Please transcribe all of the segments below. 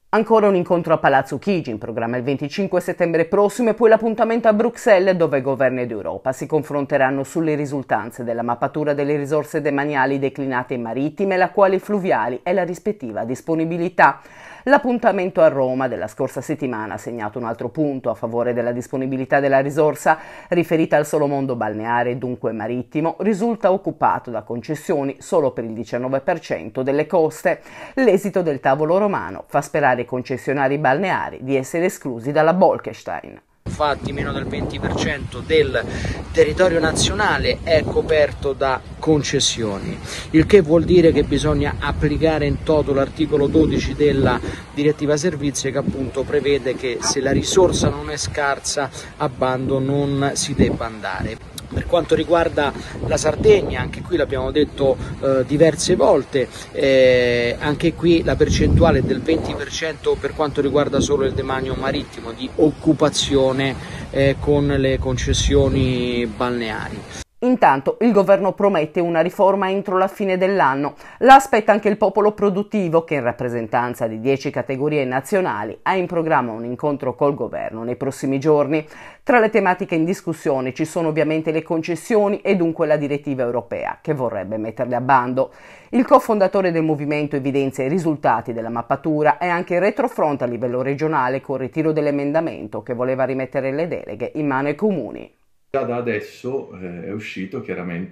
Ancora un incontro a Palazzo Chigi, in programma il 25 settembre prossimo, e poi l'appuntamento a Bruxelles, dove governi d'Europa si confronteranno sulle risultanze della mappatura delle risorse demaniali declinate in marittime, lacuali e fluviali e la rispettiva disponibilità. L'appuntamento a Roma della scorsa settimana ha segnato un altro punto a favore della disponibilità della risorsa, riferita al solo mondo balneare e dunque marittimo, risulta occupato da concessioni solo per il 19% delle coste. L'esito del tavolo romano fa sperare ai concessionari balneari di essere esclusi dalla Bolkestein. Infatti meno del 20% del territorio nazionale è coperto da concessioni, il che vuol dire che bisogna applicare in toto l'articolo 12 della direttiva servizi, che appunto prevede che se la risorsa non è scarsa a bando non si debba andare. Per quanto riguarda la Sardegna, anche qui l'abbiamo detto diverse volte, anche qui la percentuale è del 20% per quanto riguarda solo il demanio marittimo di occupazione con le concessioni balneari. Intanto il governo promette una riforma entro la fine dell'anno. La aspetta anche il popolo produttivo, che in rappresentanza di 10 categorie nazionali ha in programma un incontro col governo nei prossimi giorni. Tra le tematiche in discussione ci sono ovviamente le concessioni e dunque la direttiva europea, che vorrebbe metterle a bando. Il cofondatore del movimento evidenzia i risultati della mappatura e anche il retrofront a livello regionale col ritiro dell'emendamento che voleva rimettere le deleghe in mano ai comuni. Già da adesso è uscita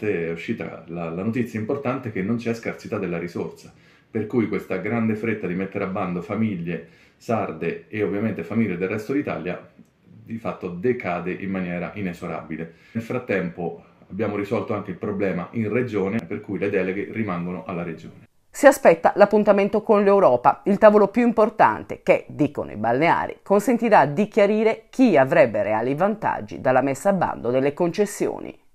la notizia importante che non c'è scarsità della risorsa, per cui questa grande fretta di mettere a bando famiglie sarde e ovviamente famiglie del resto d'Italia di fatto decade in maniera inesorabile. Nel frattempo abbiamo risolto anche il problema in regione, per cui le deleghe rimangono alla regione. Si aspetta l'appuntamento con l'Europa, il tavolo più importante che, dicono i balneari, consentirà di chiarire chi avrebbe reali vantaggi dalla messa a bando delle concessioni.